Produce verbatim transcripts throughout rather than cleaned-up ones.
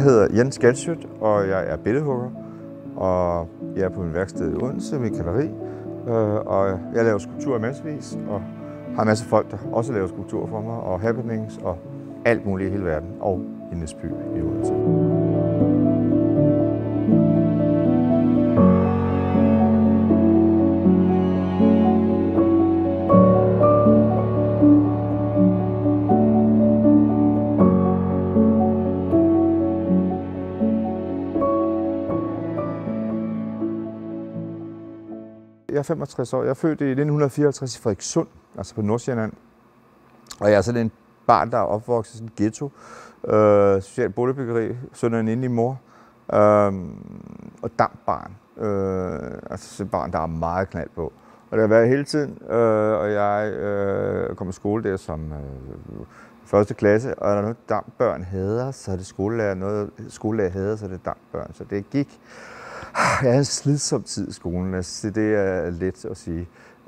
hedder Jens Galschiøt, og jeg er billedhugger, og jeg er på min værksted i Odense med kalderi, og jeg laver skulpturer massevis, og har en masse folk, der også laver skulpturer for mig, og happenings og alt muligt i hele verden, og i Næsby i Odense. Jeg er femogtres år. Jeg er født i nitten fireoghalvtreds i Frederikssund, altså på Nordsjælland. Og jeg er sådan en barn, der er opvokset i sådan en ghetto. Øh, socialt boligbyggeri, søn af en enlig mor. Øh, og dampbarn. Øh, altså et barn, der er meget knald på. Og det har været hele tiden. Øh, og jeg øh, kom i skole der som øh, første klasse. Og når der er noget dampbørn hader, så er det skolelærer. Noget skolelærer hader, så er det dampbørn. Så det gik. Jeg havde en slidsom tid i skolen, altså det er let at sige.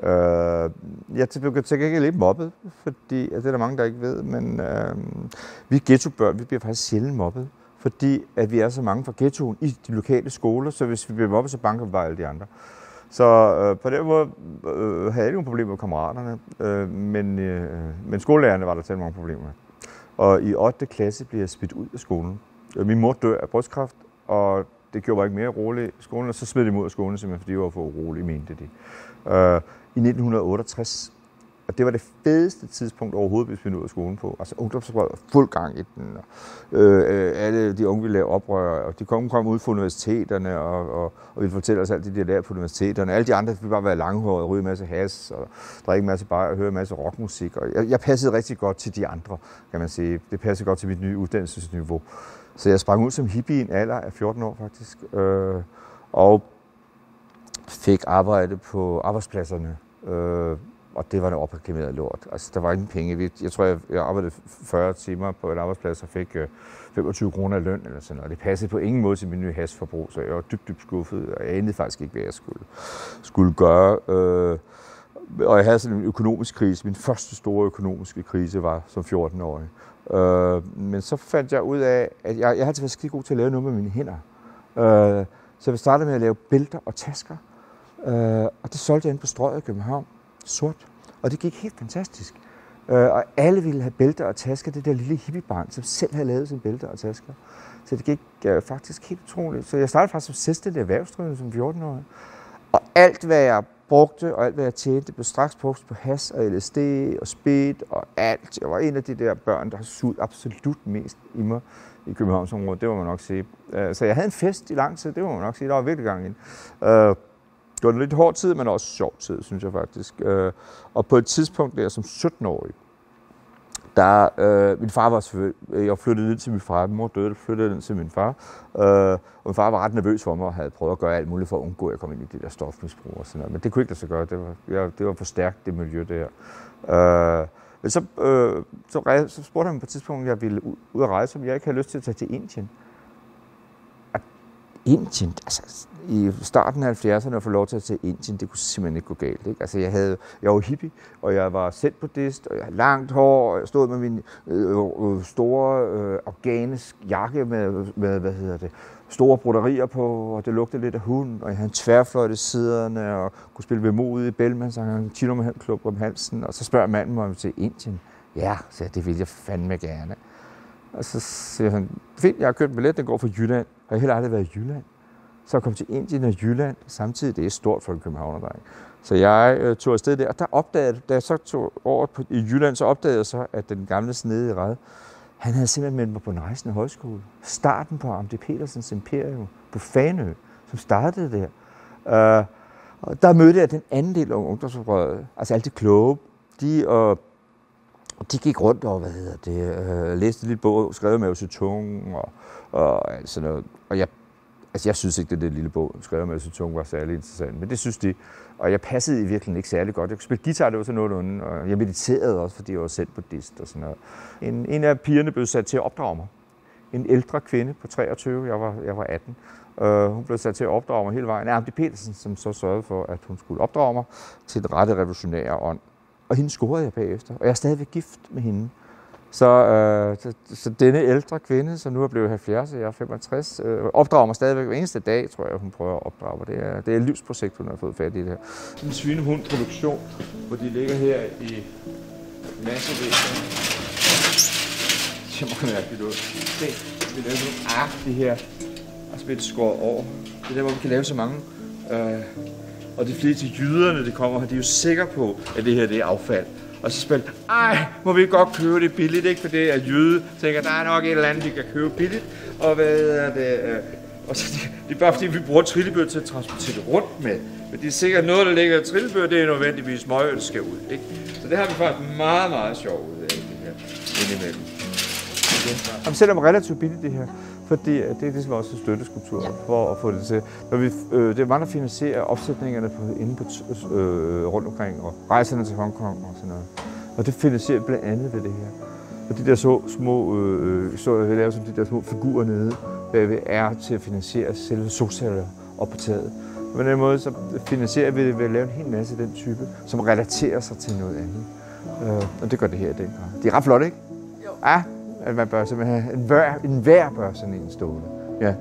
Jeg blev til ikke lidt mobbet, fordi altså det er der mange, der ikke ved, men øh, vi ghettobørn, vi bliver faktisk sjældent mobbet, fordi at vi er så mange fra ghettoen i de lokale skoler, så hvis vi bliver mobbet, så banker vi bare alle de andre. Så øh, på den måde øh, havde jeg ikke nogen problemer med kammeraterne, øh, men, øh, men skolelærerne var der til mange problemer med. Og i ottende klasse blev jeg smidt ud af skolen. Min mor dør af brystkræft, og det gjorde mig ikke mere rolig i skolen, og så smed de mig ud af skolen, simpelthen fordi jeg var for urolig, mente de. Uh, I nitten otteogtres, og det var det fedeste tidspunkt overhovedet, hvis vi nåede ud af skolen på. Altså ungdomsoprøret var fuld gang i den, og uh, alle de unge ville lave oprør, og de kom, kom ud fra universiteterne, og, og, og ville fortælle os alt det, de havde lært på universiteterne. Alle de andre ville bare være langhårede, ryge en masse has, og drikke en masse bajer, og høre en masse rockmusik. Og jeg, jeg passede rigtig godt til de andre, kan man sige. Det passede godt til mit nye uddannelsesniveau. Så jeg sprang ud som hippie i en alder af fjorten år faktisk, øh, og fik arbejde på arbejdspladserne, øh, og det var en opreklameret lort. Altså, der var ingen penge. Jeg tror, jeg, jeg arbejdede fyrre timer på en arbejdsplads og fik øh, femogtyve kroner i løn eller sådan noget. Det passede på ingen måde til min nye hasforbrug, så jeg var dybt, dybt skuffet, og jeg anede faktisk ikke, hvad jeg skulle, skulle gøre. Øh, og jeg havde sådan en økonomisk krise. Min første store økonomiske krise var som fjorten-årig. Øh, men så fandt jeg ud af, at jeg, jeg havde været skide god til at lave noget med mine hænder. Øh, så jeg startede med at lave bælter og tasker. Øh, og det solgte jeg inde på Strøget i København, sort. Og det gik helt fantastisk. Øh, og alle ville have bælter og tasker, det der lille hippiebarn, som selv havde lavet sine bælter og tasker. Så det gik øh, faktisk helt utroligt. Så jeg startede faktisk som selvstændig erhvervsdrivende som fjorten-årig. Og alt, hvad jeg brugte, og alt, hvad jeg tjente, blev straks brugt på hash og L S D og speed og alt. Jeg var en af de der børn, der har suget absolut mest i mig i Københavnsområdet, det må man nok sige. Så jeg havde en fest i lang tid, det må man nok sige. Der var virkelig gang ind. Det var en lidt hård tid, men også sjov tid, synes jeg faktisk. Og på et tidspunkt der som sytten-årig, der, øh, min far var selvfølgelig, jeg flyttede ned til min far, min mor døde, flyttede ned til min far, øh, og min far var ret nervøs for mig og havde prøvet at gøre alt muligt for at undgå, at jeg kom ind i det der stofmisbrug og sådan noget, men det kunne ikke lade sig gøre, det var, jeg, det var for stærkt, det miljø der. Øh, men så, øh, så, så spurgte han på et tidspunkt, om jeg ville ud at rejse, om jeg ikke havde lyst til at tage til Indien. Og Indien, altså i starten af halvfjerdserne at få lov til at tage Indien, det kunne simpelthen ikke gå galt. Ikke? Altså jeg, havde, jeg var hippie, og jeg var zen-buddhist, og jeg havde langt hår, og jeg stod med min øh, øh, store øh, organisk jakke med, med, hvad hedder det, store broderier på, og det lugtede lidt af hund, og jeg havde en tværfløjte i siderne, og kunne spille bemod ude i Bellman, så han Tino med klub om halsen, og så spørger manden mig til Indien. Ja, så det vil jeg fandme gerne. Og så siger han, fint, jeg har købt en billet, den går fra Jylland, og jeg har heller aldrig været i Jylland. Så jeg kom til Indien og Jylland, samtidig det er stort for en københavnerdreng. Så jeg øh, tog afsted der, og der opdagede, da jeg så tog over på, i Jylland, så opdagede jeg så, at den gamle snedige Rad, han havde simpelthen meldt mig på en rejsende højskole. Starten på Amdi Petersens Imperium på Fanø, som startede der. Uh, og der mødte jeg den anden del af ungdomsoprøret, altså alle de kloge, de, uh, de gik rundt og, hvad hedder det, uh, læste en lille bog, skrev med Mao Zedong og, og alt sådan noget. Og jeg Altså, jeg synes ikke, at det lille bog, skrevet med Mao Zedong, var særlig interessant, men det synes de. Og jeg passede i virkeligheden ikke særlig godt. Jeg kunne spille guitar, det var sådan noget under, og jeg mediterede også, fordi jeg var zen-buddhist og sådan noget. En, en af pigerne blev sat til at opdrage mig. En ældre kvinde på treogtyve, jeg var, jeg var atten. Uh, hun blev sat til at opdrage mig hele vejen. Det er Amdi Petersen, som så sørgede for, at hun skulle opdrage mig til den rette revolutionære ånd. Og hende scorede jeg bagefter, og jeg er stadigvæk gift med hende. Så, øh, så, så denne ældre kvinde, som nu er blevet halvfjerds, og jeg er femogtres, øh, opdrager mig stadigvæk hver eneste dag, tror jeg, hun prøver at opdrage mig. Det er, det er et livsprojekt, hun har fået fat i det her. En svinehundproduktion, hvor de ligger her i massevis. Det ser meget mærkeligt ud. Se, vi laver nogle ark, det her, og så bliver det skåret over. Det er der, hvor vi kan lave så mange. Øh, og det flere til jyderne, det kommer, de er jo sikre på, at det her det er affald. Og så spørger de, ej, må vi godt købe det billigt, ikke? For det er jyde. Så tænker, der er nok et eller andet, vi kan købe billigt. Og hvad er det? Øh, og så det, det er bare fordi, vi bruger trillebør til at transportere det rundt med. Men det er sikkert noget, der ligger i trillebør, det er nødvendigvis møg, det skal ud, ikke? Så det har vi faktisk meget, meget sjovt ud af, det her indimellem. Jamen, selvom relativt billigt det her, fordi det er ligesom også støtteskulptur for at få det til. Når vi, øh, det er mange, der finansierer opsætningerne på, inde på, øh, rundt omkring, og rejserne til Hongkong og sådan noget. Og det finansierer vi blandt andet ved det her. Og de der så små, øh, så vi laver som de der små figurer nede, bagved er til at finansiere selve solceller op på taget. På den måde så finansierer vi det ved at lave en hel masse af den type, som relaterer sig til noget andet. Øh, og det gør det her i den grad. Det er ret flot, ikke? Jo. Ja. At man bør simpelthen have en hver, en hver bør sådan en stående. Ja.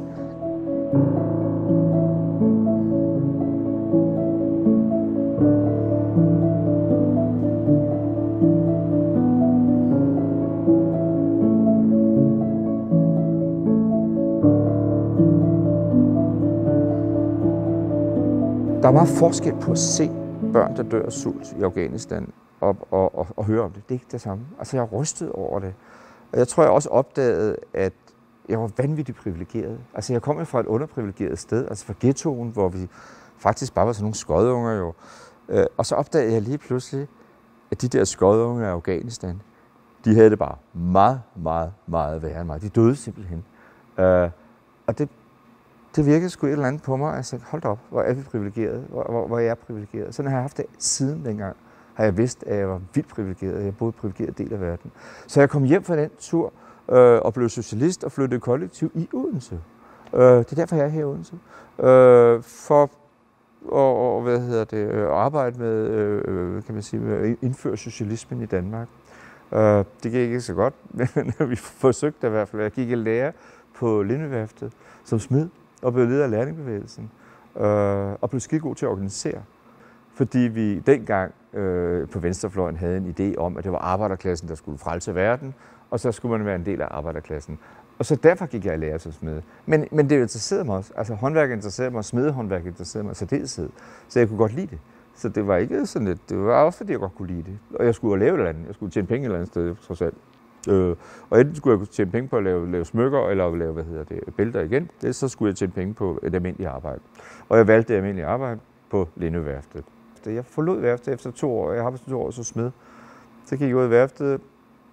Der er meget forskel på at se børn, der dør af sult i Afghanistan, og, og, og, og høre om det. Det er ikke det samme. Altså, jeg er rystet over det. Og jeg tror, jeg også opdagede, at jeg var vanvittigt privilegeret. Altså, jeg kom jo fra et underprivilegeret sted, altså fra ghettoen, hvor vi faktisk bare var sådan nogle skodunger jo. Og så opdagede jeg lige pludselig, at de der skodunger i Afghanistan, de havde det bare meget, meget, meget værre end mig. De døde simpelthen. Og det, det virkede sgu et eller andet på mig. Altså, hold da op, hvor er vi privilegerede, hvor, hvor, hvor er jeg privilegeret. Sådan har jeg haft det siden dengang. Har jeg vidst, at jeg var vildt privilegeret. Jeg boede i en privilegeret del af verden. Så jeg kom hjem fra den tur øh, og blev socialist og flyttede kollektiv i Odense. Øh, det er derfor, jeg er her i Odense. Øh, for og, og, hvad hedder det, at arbejde med, øh, kan man sige, med at indføre socialismen i Danmark. Øh, det gik ikke så godt, men vi forsøgte i hvert fald. Jeg gik i lære på Lindeværftet som smed og blev leder af lærlingbevægelsen. Øh, og blev skidegod til at organisere. Fordi vi dengang øh, på venstrefløjen havde en idé om, at det var arbejderklassen, der skulle frelse verden, og så skulle man være en del af arbejderklassen. Og så derfor gik jeg i lære som smed. Men, men det interesserede mig også. Altså håndværk interesserede mig, smedehåndværk interesserede mig særdeleshed. Så jeg kunne godt lide det. Så det var ikke sådan lidt, det var også fordi jeg godt kunne lide det. Og jeg skulle jo lave et eller andet. Jeg skulle tjene penge et eller andet sted, trods alt. Øh, og enten skulle jeg tjene penge på at lave, lave smykker, eller lave, hvad hedder det, bælter igen. Det, så skulle jeg tjene penge på et almindeligt arbejde. Og jeg valgte det almindelige arbejde på Lindeværftet. Jeg forlod værftet efter to år. Jeg har haft to år som smed. Så gik jeg ud i værftet,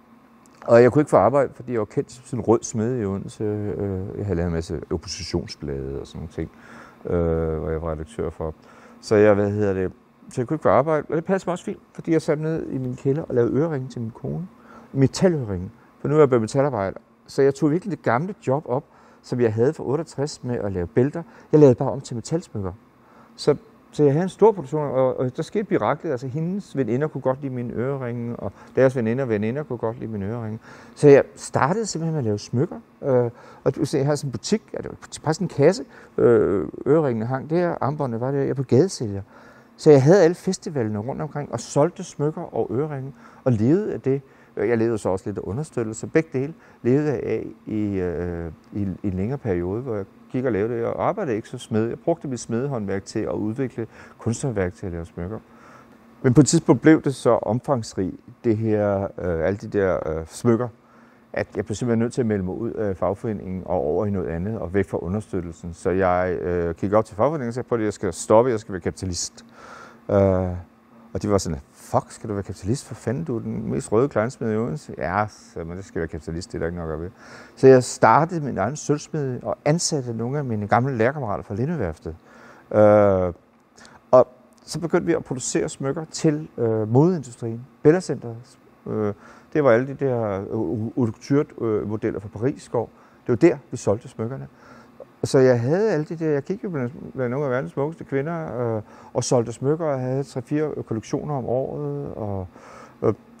og jeg kunne ikke få arbejde, fordi jeg var kendt som sådan en rød smed i Odense. Jeg havde lavet en masse oppositionsblade og sådan nogle ting, hvor jeg var redaktør for. Så jeg, hvad hedder det, så jeg kunne ikke få arbejde, og det passede mig også fint, fordi jeg satte ned i min kælder og lavede øreringe til min kone. Metaløringe, for nu er jeg blevet metalarbejder. Så jeg tog virkelig det gamle job op, som jeg havde fra otteogtres med at lave bælter. Jeg lavede bare om til metalsmykker. Så Så jeg havde en stor produktion, og, og der skete miraklet. Altså, hendes veninder kunne godt lide mine øreringe, og deres veninder og veninder kunne godt lide mine øreringe. Så jeg startede simpelthen med at lave smykker. Øh, og du ser, jeg havde sådan en butik, ja, det var bare sådan en kasse, øh, øreringene hang der, armbåndene var der, jeg på gadesælger. Så jeg havde alle festivalerne rundt omkring, og solgte smykker og øreringe, og levede af det. Jeg levede så også lidt af understøttelse. Begge dele levede jeg af i, øh, i, i en længere periode, hvor jeg gik og lavede det. Jeg arbejdede ikke så smed. Jeg brugte mit smedehåndværk til at udvikle kunsthåndværk til at lave smykker. Men på et tidspunkt blev det så omfangsrigt, det her, øh, alle de der øh, smykker, at jeg blev simpelthen nødt til at melde mig ud af fagforeningen og over i noget andet og væk fra understøttelsen. Så jeg øh, gik op til fagforeningen og sagde, at jeg skal stoppe, jeg skal være kapitalist. Øh, og de var sådan, fuck, skal du være kapitalist? For fanden, du er den mest røde kleinsmed i Odense. Ja, så, men det skal være kapitalist, det er der ikke nok at ved. Så jeg startede min egen sølvsmed og ansatte nogle af mine gamle lærerkammerater fra Lindeværftet. Øh, og så begyndte vi at producere smykker til øh, modeindustrien. Bella Center. Øh, det var alle de der Ouverture-modeller fra Paris-skov. Det var der, vi solgte smykkerne. Så jeg havde alle de der, jeg gik jo blandt nogle af verdens smukkeste kvinder øh, og solgte smykker, og jeg havde tre-fire kollektioner om året, og, og,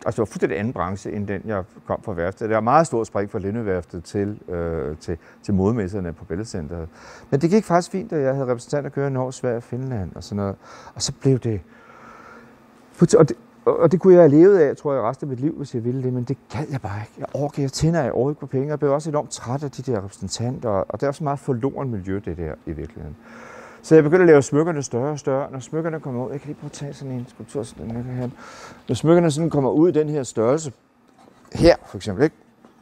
Altså, det var fuldstændig anden branche, end den, jeg kom fra værftet. Det var meget stort spring fra Lindøværftet til, øh, til, til modemesserne på Billedcenteret. Men det gik faktisk fint, da jeg havde repræsentanter køre i Norge, Sverige og Finland og sådan noget. Og så blev det... Og det, og det kunne jeg have levet af, tror jeg, resten af mit liv, hvis jeg ville det, men det gad jeg bare ikke. Jeg orker, jeg tænder, jeg orker ikke på penge. Jeg blev også enormt træt af de der repræsentanter, og det er også meget forloren miljø, det der i virkeligheden. Så jeg begyndte at lave smykkerne større og større. Når smykkerne kommer ud, jeg kan lige prøve at tage sådan en skulptur, sådan den, jeg kan have. Når smykkerne sådan kommer ud i den her størrelse, her for eksempel, ikke?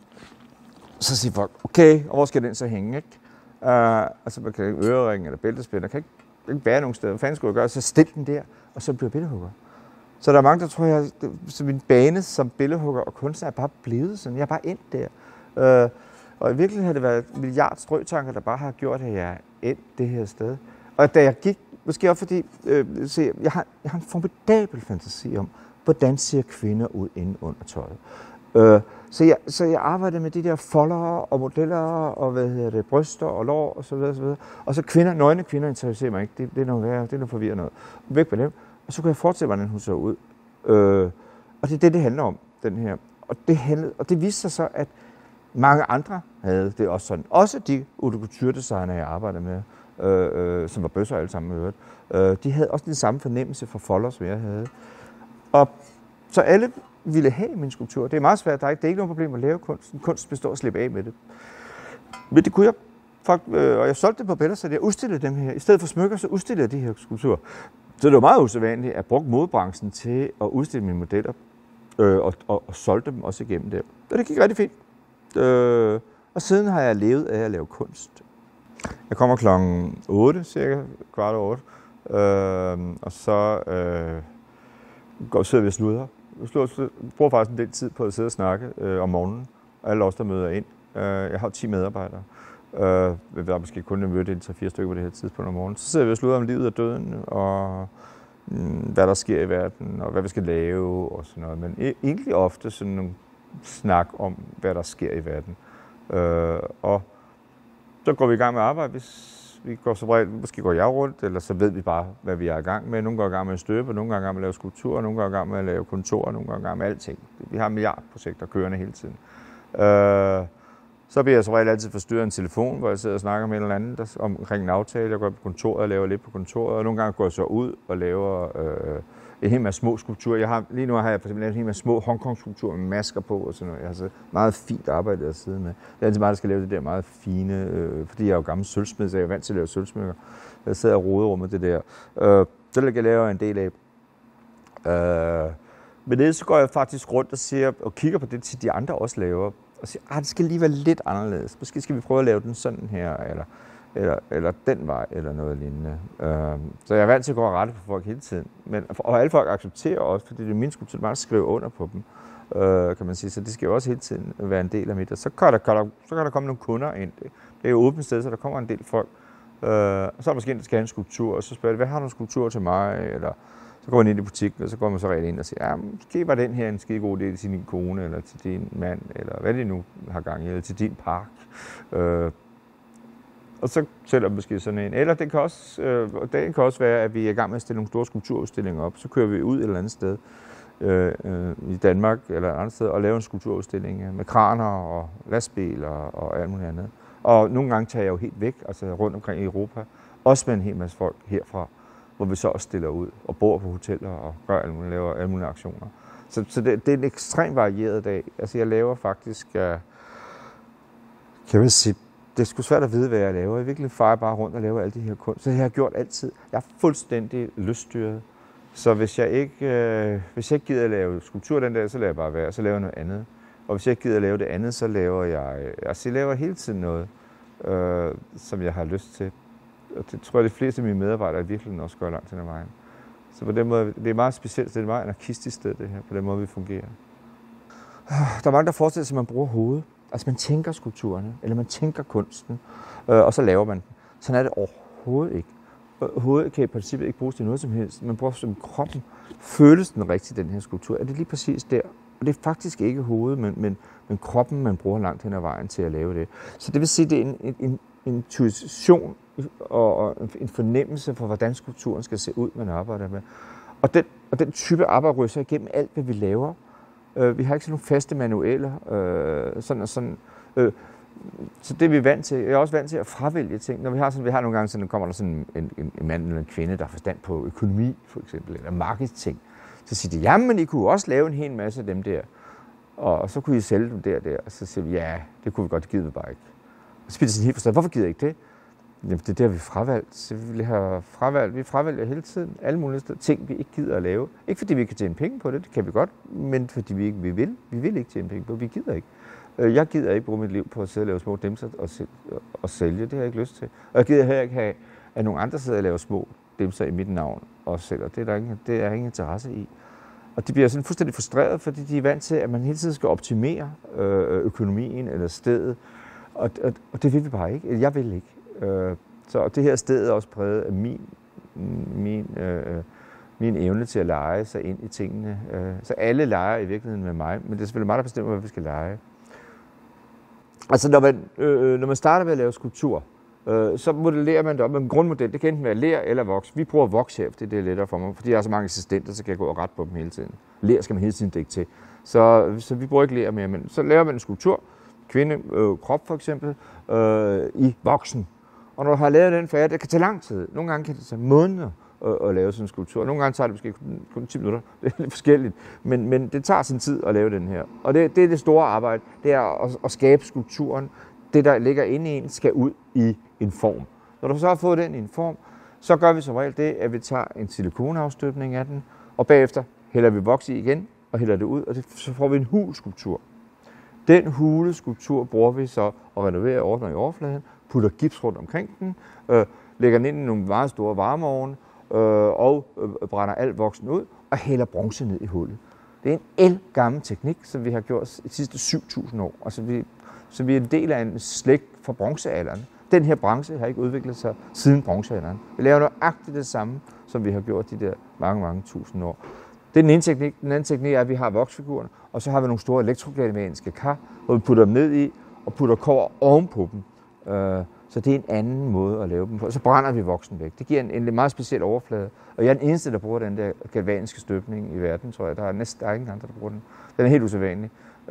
Så siger folk, okay, og hvor skal den så hænge, ikke? Uh, altså man kan ikke ørering eller bæltespænder, kan ikke, ikke bære nogen steder. Hvad fanden skulle jeg gøre? Så stil den der, og så bliver billedhugger. Så der er mange, der tror, jeg, så min bane som billedhugger og kunstner er bare blevet sådan. Jeg er bare endt der. Uh, og i virkeligheden har det været en milliard strøtanker, der bare har gjort, at jeg er endt det her sted. Og da jeg gik, måske også fordi, øh, se, jeg, har, jeg har en formidabel fantasi om, hvordan ser kvinder ud inde under tøjet. Øh, så, jeg, så jeg arbejdede med de der foldere og modeller og hvad hedder det, bryster og lår og så videre, så videre. Og så kvinder, nøgne kvinder interesserer mig ikke. Det, det er noget værre, det er noget forvirrende noget. Væk med dem. Og så kunne jeg fortsætte, hvordan hun så ud. Øh, og det er det, det handler om, den her. Og det, handlede, og det viste sig så, at mange andre havde det også sådan. Også de haute couture-designer, jeg arbejdede med. Øh, øh, som var bøsser alle sammen med øvrigt. Øh, de havde også den samme fornemmelse for folder, som jeg havde. Og så alle ville have min skulptur. Det er meget svært. Der er ikke, det er ikke noget problem at lave kunst. Kunst består at slippe af med det. Men det kunne jeg. Øh, og jeg solgte det på Bella, så jeg udstillede dem her. I stedet for smykker, så udstillede jeg de her skulpturer. Så det var meget usædvanligt at bruge modebranchen til at udstille mine modeller. Øh, og, og, og solgte dem også igennem der. Og det gik rigtig fint. Øh, og siden har jeg levet af at lave kunst. Jeg kommer klokken otte, cirka kvart over otte, øh, og så øh, går sidder vi og sludrer. Jeg bruger faktisk en del tid på at sidde og snakke øh, om morgenen, alle os, der møder ind. Øh, jeg har ti medarbejdere. Øh, der er måske kun en møde ind til fire stykker på det her tidspunkt om morgenen. Så sidder vi og sludrer om livet og døden, og mm, hvad der sker i verden, og hvad vi skal lave og sådan noget. Men egentlig ofte sådan nogle snak om, hvad der sker i verden. Øh, og så går vi i gang med arbejde, hvis vi går så bredt, måske går jeg rundt, eller så ved vi bare, hvad vi er i gang med. Nogle går i gang med at støbe, nogle går i gang med at lave skulpturer, nogle går i gang med at lave kontorer, nogle går i gang med alting. Vi har milliardprojekter kørende hele tiden. Øh, så bliver jeg så bredt altid forstyrret af en telefon, hvor jeg sidder og snakker med en eller anden der, omkring en aftale. Jeg går på kontoret og laver lidt på kontoret, og nogle gange går jeg så ud og laver øh, en hel masse små skulpturer. Jeg har, lige nu har jeg for eksempel lavet en hel masse små Hongkong-skulpturer med masker på og sådan noget. Jeg har så meget fint arbejde at sidde med. Det er altid meget, der skal lave det der meget fine, øh, fordi jeg er jo gammel sølvsmed, så jeg er vant til at lave sølvsmykker. Jeg sidder og roder med det der. Øh, det vil jeg lave en del af. Øh, men det så går jeg faktisk rundt og, ser, og kigger på det, til de andre også laver. Og siger, at det skal lige være lidt anderledes. Måske skal vi prøve at lave den sådan her, eller, eller, eller den vej, eller noget lignende. Øh, så jeg er vant til at gå og rette på folk hele tiden. Men, og alle folk accepterer også, fordi det er min skulptur, bare at skrive under på dem, øh, kan man sige. Så det skal jo også hele tiden være en del af mit. Og så kan der, kan der, så kan der komme nogle kunder ind. Det er jo åbent sted, så der kommer en del folk. Øh, og så er der måske en, der skal have en skulptur, og så spørger de, hvad har du en skulptur til mig? Eller så går man ind i butikken, og så går man så rigtig ind og siger, ja, måske var den her en skide god idé til din kone, eller til din mand, eller hvad det nu har gang i, eller til din park. Øh, og så sælger man måske sådan en. Eller det kan også, øh, det kan også være, at vi er i gang med at stille nogle store skulpturudstillinger op. Så kører vi ud et eller andet sted øh, øh, i Danmark, eller et andet sted, og laver en skulpturudstilling med kraner og lastbiler og alt muligt andet. Og nogle gange tager jeg jo helt væk, altså rundt omkring i Europa, også med en hel masse folk herfra, hvor vi så også stiller ud og bor på hoteller og gør alle mulige, laver alle mulige aktioner. Så, så det, det er en ekstremt varieret dag. Altså jeg laver faktisk, uh, kan man sige, det er sgu svært at vide, hvad jeg laver. Jeg virkelig farer bare rundt og laver alle de her kunst. Så det har jeg gjort altid. Jeg er fuldstændig lyststyret. Så hvis jeg ikke, uh, hvis jeg ikke gider at lave skulptur den dag, så laver jeg bare være, så laver jeg noget andet. Og hvis jeg ikke gider at lave det andet, så laver jeg, altså jeg laver hele tiden noget, uh, som jeg har lyst til. Og det tror jeg, de fleste af mine medarbejdere virkelig også gør langt hen ad vejen. Så på den måde, det er meget specielt, det er et meget anarkistisk sted, det her, på den måde, vi fungerer. Der er mange, der forestiller sig, at man bruger hovedet. Altså man tænker skulpturerne, eller man tænker kunsten, øh, og så laver man den. Sådan er det overhovedet ikke. Hovedet kan i princippet ikke bruges til noget som helst. Man bruger som kroppen. Føles den rigtig, den her skulptur? Er det lige præcis der? Og det er faktisk ikke hovedet, men, men, men kroppen, man bruger langt hen ad vejen til at lave det. Så det vil sige, det er en, en, en intuition og, og en fornemmelse for, hvordan skulpturen skal se ud, man arbejder med. Og den, og den type arbejde ryger igennem alt, hvad vi laver. Øh, vi har ikke sådan nogle faste manualer. Øh, sådan og sådan. Øh, så det er vi vant til. Jeg er også vant til at fravælge ting. Når vi har sådan, vi har nogle gange sådan, kommer der sådan en, en, en mand eller en kvinde, der har forstand på økonomi, for eksempel, eller marketing. Så siger de, jamen I kunne også lave en hel masse af dem der. Og, og så kunne I sælge dem der og der. Og så siger vi, ja, det kunne vi godt, det gider vi bare ikke. Og så bliver det sådan helt forstået, hvorfor gider I ikke det? Jamen, det er der, vi fravalgt. Så vi har fravalgt. Vi fravælger hele tiden alle mulige steder, ting, vi ikke gider at lave. Ikke fordi vi kan tjene penge på det, det kan vi godt, men fordi vi ikke vi vil. Vi vil ikke tjene penge på det, vi gider ikke. Jeg gider ikke bruge mit liv på at sidde og lave små dimser og, og sælge, det har jeg ikke lyst til. Og jeg gider heller ikke have, at nogle andre sidder og laver små dimser i mit navn og sælger. Det er der ingen, det er der ingen interesse i. Og de bliver sådan fuldstændig frustreret, fordi de er vant til, at man hele tiden skal optimere økonomien eller stedet. Og, og, og det vil vi bare ikke. Jeg vil ikke. Så det her sted er også præget af min, min, øh, min evne til at lege sig ind i tingene. Så alle leger i virkeligheden med mig, men det er selvfølgelig mig, der bestemmer, hvad vi skal lege. Altså når man, øh, når man starter med at lave skulptur, øh, så modellerer man det op med en grundmodel. Det kan enten være ler eller voks. Vi bruger voks her, fordi det er lettere for mig, fordi jeg har så mange assistenter, så kan jeg gå og rette på dem hele tiden. Ler skal man hele tiden dække til. Så, så vi bruger ikke ler mere, men så laver man en skulptur, kvinde, øh, krop for eksempel, øh, i voksen. Og når du har lavet den færdig, det kan tage lang tid. Nogle gange kan det tage måneder at, at lave sådan en skulptur. Nogle gange tager det måske kun ti minutter. Det er lidt forskelligt. Men, men det tager sin tid at lave den her. Og det, det er det store arbejde. Det er at, at skabe skulpturen. Det, der ligger inde i en, skal ud i en form. Når du så har fået den i en form, så gør vi som regel det, at vi tager en silikonafstøbning af den, og bagefter hælder vi voks i igen, og hælder det ud, og det, så får vi en hulskulptur. Den huleskulptur bruger vi så at renovere ordner i overfladen, putter gips rundt omkring den, øh, lægger den ind i nogle meget store varmeovne, øh, og øh, brænder alt voksen ud, og hælder bronze ned i hullet. Det er en ældgammel teknik, som vi har gjort de sidste syv tusind år. Altså vi, så vi er en del af en slægt fra bronzealderen. Den her branche har ikke udviklet sig siden bronzealderen. Vi laver nøjagtigt det samme, som vi har gjort de der mange, mange tusind år. Det er den ene teknik. Den anden teknik er, at vi har voksfigurerne, og så har vi nogle store elektrogalvaniske kar, hvor vi putter dem ned i, og putter kobber ovenpå dem. Så det er en anden måde at lave dem på. Så brænder vi voksen væk. Det giver en, en meget speciel overflade. Og jeg er den eneste, der bruger den der galvaniske støbning i verden, tror jeg. Der er næsten der er ingen andre, der bruger den. Den er helt usædvanlig.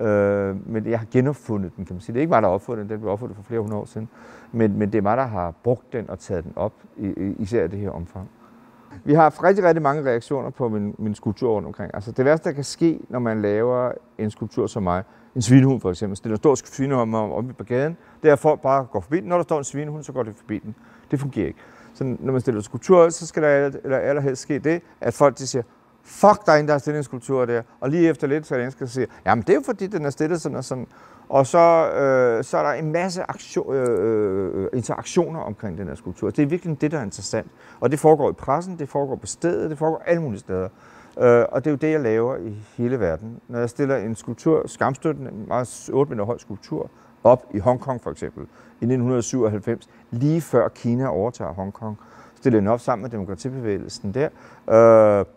Øh, men jeg har genopfundet den, kan man sige. Det er ikke mig, der har opfundet den. Den blev opfundet for flere hundrede år siden. Men, men det er mig, der har brugt den og taget den op, i, især i det her omfang. Vi har haft rigtig, rigtig mange reaktioner på min, min skulptur rundt omkring. Altså det værste, der kan ske, når man laver en skulptur som mig, en svinehund for eksempel, stiller stor svinehund om på gaden, det er, at folk bare går forbi den. Når der står en svinehund, så går det forbi den. Det fungerer ikke. Så når man stiller skulptur, så skal der eller allerhelst ske det, at folk de siger, fuck, der er en, der har stillet en skulptur der. Og lige efter lidt, så er der en, der siger, jamen det er jo fordi, den er stillet sådan og sådan. Og så, øh, så er der en masse aktion, øh, interaktioner omkring den her skulptur. Det er virkelig det, der er interessant. Og det foregår i pressen, det foregår på stedet, det foregår alle mulige steder. Øh, og det er jo det, jeg laver i hele verden. Når jeg stiller en skulptur, skamstøtten, en meget otte meter høj skulptur, op i Hongkong for eksempel, i nitten syvoghalvfems, lige før Kina overtager Hongkong, stiller den op sammen med demokratibevægelsen der. Øh,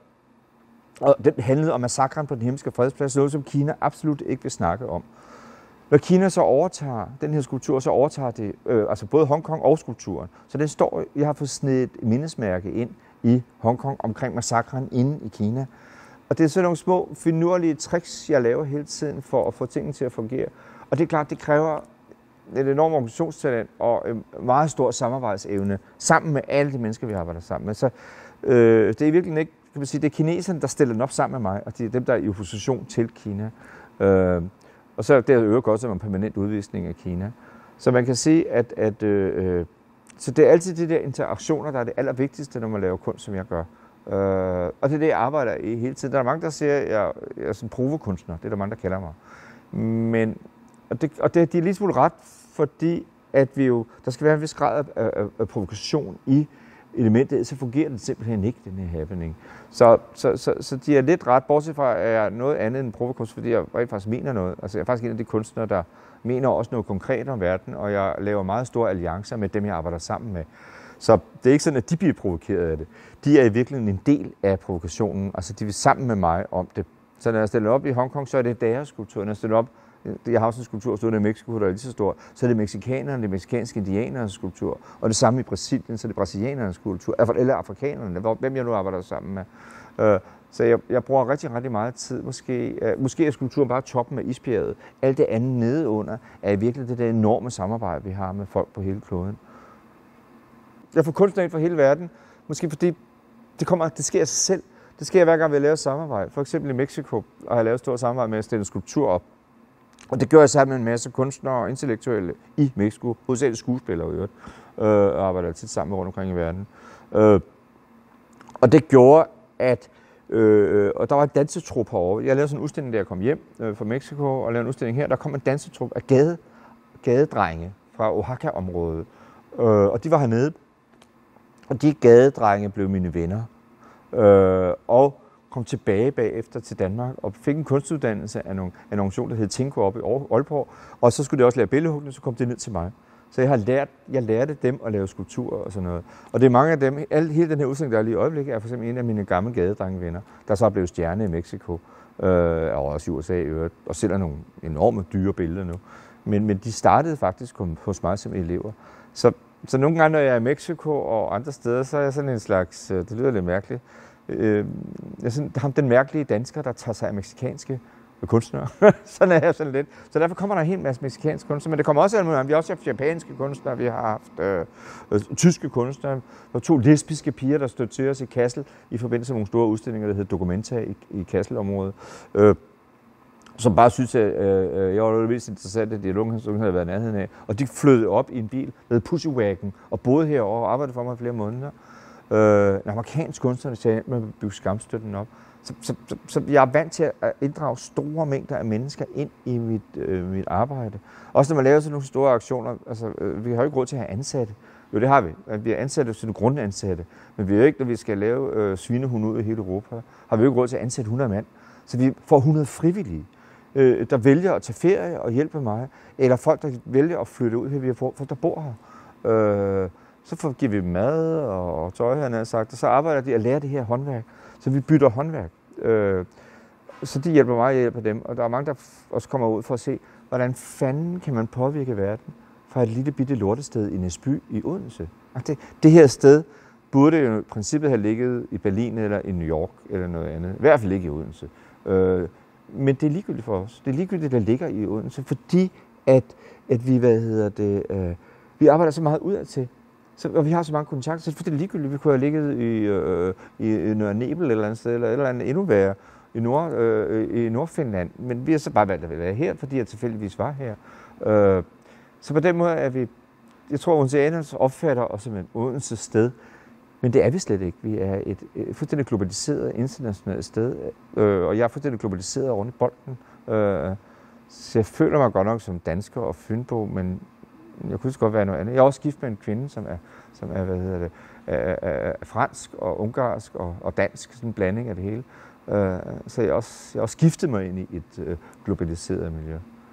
og den handlede om massakren på den himmelske fredsplads, noget som Kina absolut ikke vil snakke om. Når Kina så overtager den her skulptur, så overtager det øh, altså både Hongkong og skulpturen. Så den står, jeg har fået snedet et mindesmærke ind i Hongkong omkring massakren inde i Kina. Og det er sådan nogle små finurlige tricks, jeg laver hele tiden for at få tingene til at fungere. Og det er klart, det kræver et enormt organisationstalent og en meget stor samarbejdsevne sammen med alle de mennesker, vi arbejder sammen med. Så øh, det er virkelig ikke, kan man sige, det er kineserne, der stiller den op sammen med mig, og det er dem, der er i opposition til Kina. Øh, Og så derudover også en permanent udvisning af Kina. Så man kan sige, at, at øh, så det er altid de der interaktioner, der er det allervigtigste, når man laver kunst, som jeg gør. Øh, og det er det, jeg arbejder i hele tiden. Der er mange, der siger, at jeg, jeg er sådan provokunstner. Det er der mange, der kalder mig. Men, og det, og det, de er lige smule ret, fordi at vi jo, der skal være en vis grad af, af, af provokation i elementet, så fungerer det simpelthen ikke, den her happening. Så, så, så, så de er lidt ret, bortset fra, at jeg er noget andet end provokunst, fordi jeg rent faktisk mener noget. Altså jeg er faktisk en af de kunstnere, der mener også noget konkret om verden, og jeg laver meget store alliancer med dem, jeg arbejder sammen med. Så det er ikke sådan, at de bliver provokeret af det. De er i virkeligheden en del af provokationen, altså de vil sammen med mig om det. Så når jeg stiller op i Hongkong, så er det deres skulptur. Når jeg stiller op jeg har også en skulptur stående i Mexico, der er lige så stor, så er det mexikanerne, det mexikanske indianernes skulptur, og det samme i Brasilien, så er det brasilianernes skulptur, eller afrikanerne, hvem jeg nu arbejder sammen med. Så jeg, jeg bruger rigtig, rigtig meget tid. Måske, måske er skulpturen bare toppen af isbjerget. Alt det andet nedeunder er virkelig det der enorme samarbejde, vi har med folk på hele kloden. Jeg får kunstnere ind fra hele verden, måske fordi det, kommer, det sker af sig selv. Det sker hver gang, vi laver samarbejde. For eksempel i Mexico har jeg lavet et stort samarbejde med at stille en skulptur op. Og det gør jeg sammen med en masse kunstnere og intellektuelle i Mexico, hovedsageligt skuespillere i øvrigt, øh, og arbejder tit sammen rundt omkring i verden. Øh, og det gjorde, at øh, og der var et dansetrup herovre. Jeg lavede sådan en udstilling, da jeg kom hjem øh, fra Mexico, og lavede en udstilling her. Der kom en dansetrup af gade, gadedrenge fra Oaxaca-området, øh, og de var hernede. Og de gadedrenge blev mine venner, øh, og kom tilbage bagefter til Danmark og fik en kunstuddannelse af, nogle, af en organisation, der hed Tinko oppe i Aalborg. Og så skulle de også lære billedhugning, så kom de ned til mig. Så jeg har lært, jeg lærte dem at lave skulpturer og sådan noget. Og det er mange af dem, alle, hele den her udstilling, der er lige i øjeblikket, er for eksempel en af mine gamle gadedrengevenner, der så er blevet stjerne i Mexico, øh, og også i U S A i øvrigt, og sælger nogle enorme dyre billeder nu. Men, men de startede faktisk hos mig som elever. Så, så nogle gange, når jeg er i Mexico og andre steder, så er jeg sådan en slags, det lyder lidt mærkeligt, øh, jeg er sådan, ham den mærkelige dansker, der tager sig af mexikanske kunstnere. Sådan er jeg sådan lidt. Så derfor kommer der en hel masse mexikanske kunstnere, men det kommer også af, vi har også haft japanske kunstnere, vi har haft øh, øh, tyske kunstnere. Der var to lesbiske piger, der stod til os i Kassel i forbindelse med nogle store udstillinger, der hed Documenta i, i Kassel-området. Øh, som bare synes, at øh, jeg var det mest interessant, at de unge havde været nærheden af. Og de flød op i en bil, der hed Pussywagon, og boede herovre og arbejdede for mig i flere måneder. Øh, en amerikansk kunstner, der sagde, at man vil bygge Skamstøtten op. Så, så, så, så jeg er vant til at inddrage store mængder af mennesker ind i mit, øh, mit arbejde. Også når man laver sådan nogle store aktioner, altså øh, vi har jo ikke råd til at have ansatte. Jo, det har vi. Vi er ansatte til grundansatte. Men vi er jo ikke, når vi skal lave øh, svinehunde ud i hele Europa, har vi jo ikke råd til at ansætte hundrede mand. Så vi får hundrede frivillige, øh, der vælger at tage ferie og hjælpe mig. Eller folk, der vælger at flytte ud her, vi har folk, der bor her. Øh, så får, giver vi dem mad og, og tøj, han har sagt, og så arbejder de at lære det her håndværk. Så vi bytter håndværk. Øh, så de hjælper mig, jeg hjælper dem. Og der er mange, der også kommer ud for at se, hvordan fanden kan man påvirke verden fra et lille bitte lortested i Næsby i Odense. Det, det her sted burde jo i princippet have ligget i Berlin eller i New York eller noget andet. I hvert fald ikke i Odense. Øh, men det er ligegyldigt for os. Det er ligegyldigt, der ligger i Odense, fordi at, at vi, hvad hedder det, øh, vi arbejder så meget udad til. Så, og vi har så mange kontakter, så det er ligegyldigt. Vi kunne have ligget i, øh, i Nørre Nebel eller et eller andet sted, eller et eller andet endnu værre i, Nord, øh, i Nordfinland. Men vi har så bare valgt at være her, fordi jeg tilfældigvis var her. Øh, så på den måde er vi, jeg tror, odenseanerne opfatter os som et Odense sted, men det er vi slet ikke. Vi er et, et fuldstændig globaliseret internationalt sted, øh, og jeg er fuldstændig globaliseret rundt i bolden. Øh, så jeg føler mig godt nok som dansker og fynbo, men jeg kunne godt være noget andet. Jeg er også gift med en kvinde, som er, som er, hvad hedder det, er, er fransk og ungarsk og, og dansk, sådan en blanding af det hele. Uh, så jeg har også, jeg også giftet mig ind i et uh, globaliseret miljø.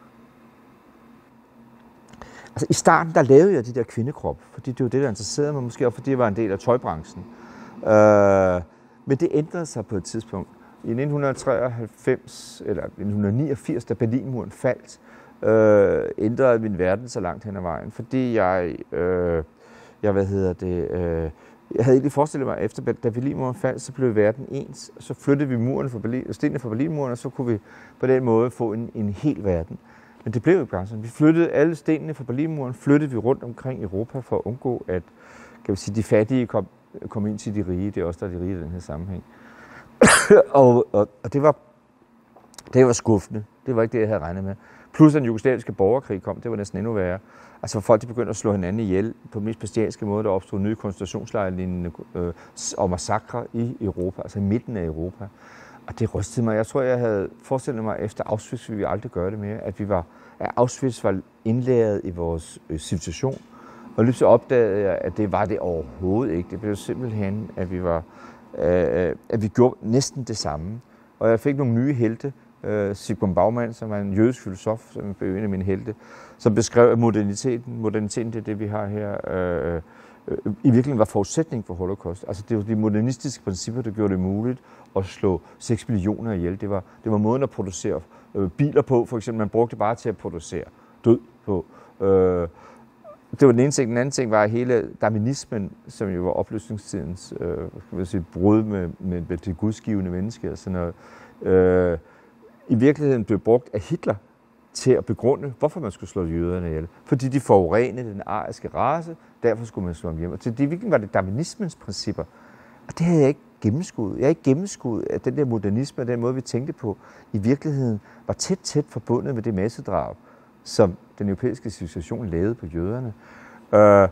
Altså, i starten, der lavede jeg de der kvindekrop, fordi det var det, der interesserede mig, måske også fordi jeg var en del af tøjbranchen. Uh, men det ændrede sig på et tidspunkt. I nitten treoghalvfems, eller nitten niogfirs, da Berlinmuren faldt, Øh, ændrede min verden så langt hen ad vejen, fordi jeg, øh, jeg hvad hedder det, øh, jeg havde ikke forestillet mig, efter da Berlinmuren faldt, så blev verden ens, så flyttede vi muren fra Berlin, stenene fra Berlinmuren, og så kunne vi på den måde få en, en hel verden. Men det blev jo bare sådan. Vi flyttede alle stenene fra Berlinmuren, flyttede vi rundt omkring Europa for at undgå, at kan vi sige, de fattige kom, kom ind til de rige. Det er også der er de rige i den her sammenhæng. og, og, og det var, det var skuffende. Det var ikke det, jeg havde regnet med. Plus den jugoslaviske borgerkrig kom, det var næsten endnu værre. Altså folk de begyndte at slå hinanden ihjel på den mest bestialske måde, der opstod nye koncentrationslejre øh, og massakre i Europa, altså i midten af Europa. Og det rystede mig. Jeg tror, jeg havde forestillet mig, efter Auschwitz ville vi aldrig gøre det mere, at vi var, at Auschwitz var indlæret i vores øh, civilisation. Og lige så opdagede jeg, at det var det overhovedet ikke. Det blev simpelthen, at vi var, øh, at vi gjorde næsten det samme. Og jeg fik nogle nye helte. Uh, Sigmund Baumann, som er en jødisk filosof, som blev en af mine helte, som beskrev moderniteten. Moderniteten, det er det, vi har her. Uh, øh, i virkeligheden var forudsætning for Holocaust. Altså det var de modernistiske principper, der gjorde det muligt at slå seks millioner ihjel. Det var, det var måden at producere øh, biler på, for eksempel. Man brugte det bare til at producere død på. Øh, det var den ene ting. Den anden ting var hele darwinismen, som jo var oplysningstidens øh, skal man sige, brud med, med, med det gudsgivende menneske og sådan noget. Øh, I virkeligheden blev brugt af Hitler til at begrunde, hvorfor man skulle slå jøderne ihjel. Fordi de forurenede den ariske race, derfor skulle man slå dem hjem. Og til det virkelig var det darwinismens principper. Og det havde jeg ikke gennemskuet. Jeg har ikke gennemskuet, at den der modernisme og den måde, vi tænkte på, i virkeligheden var tæt, tæt forbundet med det massedrab, som den europæiske civilisation lavede på jøderne. Uh,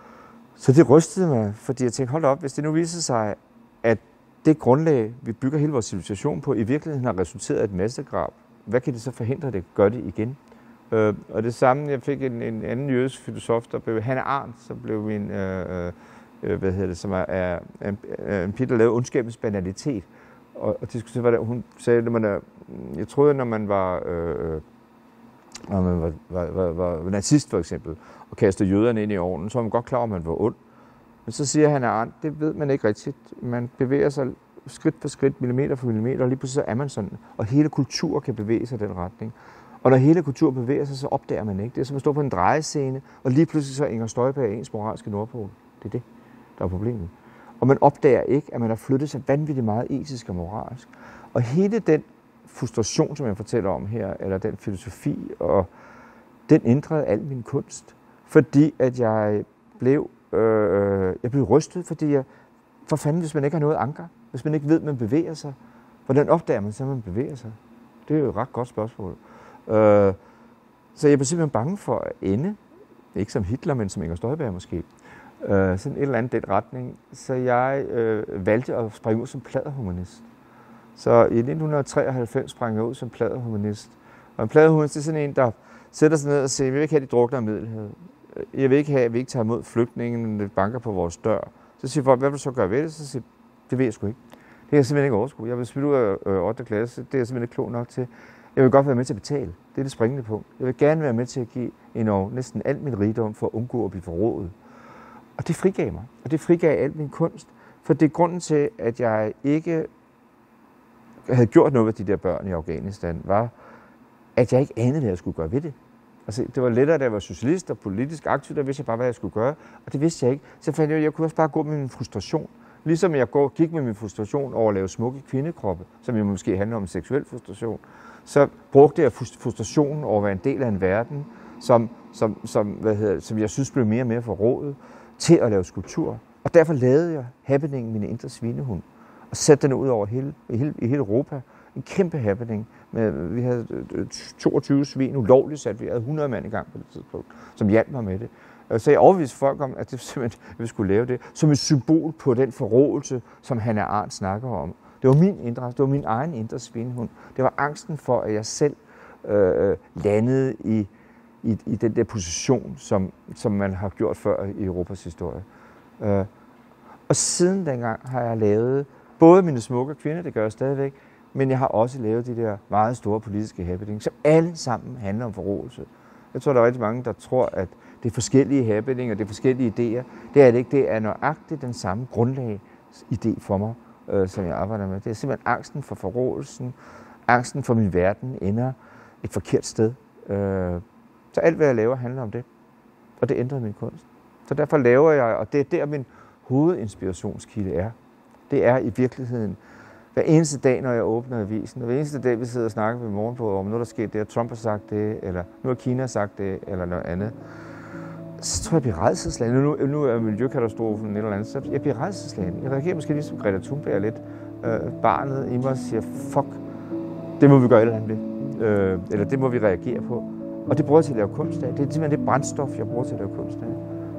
så det rystede mig, fordi jeg tænkte, hold op, hvis det nu viser sig, at det grundlag, vi bygger hele vores civilisation på, i virkeligheden har resulteret i et massedrab, hvad kan det så forhindre, at det gør det igen? Uh, og det samme, jeg fik en, en anden jødisk filosof, der blev Hannah Arendt, som blev min, uh, uh, hvad hedder det, som er, er en, en pige, der lavede ondskabens banalitet. Og, og diskuterede, hvad der, hun sagde, når man er, jeg troede, når man var, uh, når man var, var, var, var nazist for eksempel, og kastede jøderne ind i ovnen, så var man godt klar, at man var ond. Men så siger Hannah Arendt, det ved man ikke rigtigt. Man bevæger sig skridt for skridt, millimeter for millimeter, og lige pludselig så er man sådan. Og hele kultur kan bevæge sig i den retning. Og når hele kultur bevæger sig, så opdager man ikke. Det er som at stå på en drejescene, og lige pludselig så er Inger Støjberg ens moralske nordpol. Det er det, der er problemet. Og man opdager ikke, at man har flyttet sig vanvittigt meget etisk og moralsk. Og hele den frustration, som jeg fortæller om her, eller den filosofi, og den ændrede al min kunst. Fordi at jeg blev, øh, jeg blev rystet, fordi jeg, for fanden, hvis man ikke har noget anker, hvis man ikke ved, at man bevæger sig, hvordan opdager man så, at man bevæger sig? Det er jo et ret godt spørgsmål. Øh, så jeg blev simpelthen bange for at ende, ikke som Hitler, men som Inger Støjberg måske, øh, sådan et eller andet den retning. Så jeg øh, valgte at springe ud som pladderhumanist. Så i nitten treoghalvfems sprang jeg ud som pladderhumanist. Og en pladderhumanist, det er sådan en, der sætter sig ned og siger, jeg vil ikke have, de drukner af Middelhavet. Jeg vil ikke have, at vi ikke tager imod flygtningen, der banker på vores dør. Så siger folk, hvad vil du så gøre ved det? Så siger det ved jeg sgu ikke. Det kan jeg simpelthen ikke overskue. Jeg vil spille ud af øh, ottende klasse. Det er jeg simpelthen ikke klog nok til. Jeg vil godt være med til at betale. Det er det springende punkt. Jeg vil gerne være med til at give endnu næsten al min rigdom for at undgå at blive forrådet. Og det frigav mig. Og det frigav al min kunst. For det er grunden til, at jeg ikke havde gjort noget ved de der børn i Afghanistan, var, at jeg ikke anede, hvad jeg skulle gøre ved det. Altså, det var lettere, da jeg var socialist og politisk aktiv, der vidste jeg bare, hvad jeg skulle gøre. Og det vidste jeg ikke. Så fandt jeg, at jeg kunne også bare gå med min frustration. Ligesom jeg går, gik med min frustration over at lave smukke kvindekroppe, som jo måske handler om seksuel frustration, så brugte jeg frustrationen over at være en del af en verden, som, som, som, hvad hedder, som jeg synes blev mere og mere forrådet, til at lave skulptur. Og derfor lavede jeg happeningen Min Indre Svinehund, og satte den ud over hele, i, hele, i hele Europa. En kæmpe happening. Med, vi havde toogtyve svin ulovligt sat, vi havde hundrede mand i gang på det tidspunkt, som hjalp mig med det. Så jeg overbeviste folk om, at det simpelthen, at vi skulle lave det, som et symbol på den forrådelse, som Hannah Arendt snakker om. Det var min indre, det var min egen indre svinehund. Det var angsten for, at jeg selv øh, landede i, i, i den der position, som, som man har gjort før i Europas historie. Øh, og siden dengang har jeg lavet både mine smukke kvinder, det gør jeg stadigvæk, men jeg har også lavet de der meget store politiske happenings, som alle sammen handler om forrådelse. Jeg tror, der er rigtig mange, der tror, at det er forskellige happeninger, det er forskellige idéer. Det er det ikke. Det er nøjagtigt den samme grundlag idé for mig, øh, som jeg arbejder med. Det er simpelthen angsten for forrådelsen, angsten for min verden ender et forkert sted. Øh, så alt, hvad jeg laver, handler om det. Og det ændrede min kunst. Så derfor laver jeg, og det er der, min hovedinspirationskilde er. Det er i virkeligheden hver eneste dag, når jeg åbner avisen, og hver eneste dag, vi sidder og snakker ved morgenbordet om, nu er der sket det, at Trump har sagt det, eller nu har Kina sagt det, eller noget andet, så tror jeg, jeg bliver rædselsslagen. Nu, nu er miljøkatastrofen et eller andet, så jeg bliver rædselsslagen. Jeg reagerer måske ligesom Greta Thunberg lidt. Øh, barnet i mig siger, fuck, det må vi gøre et eller andet ved. Øh, eller det må vi reagere på. Og det bruger jeg til at lave kunst af. Det er simpelthen det brændstof, jeg bruger til at lave kunst af.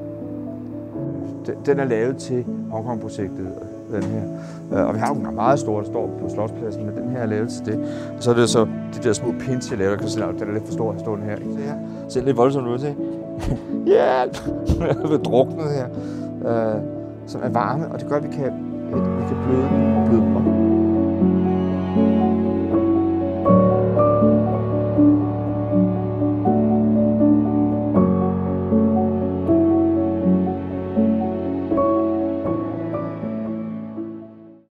Den er lavet til Hongkong-projektet, den her. Og vi har nogle meget store, der står på Slotspladsen, men den her er lavet til det. Og så er det så de der små pins, jeg laver. Den er lidt for stor at stå den her. Så er lidt voldsomt ud til. Hjælp! Jeg er blevet druknet her. Som er varme, og det gør, at vi kan, vi kan bløde.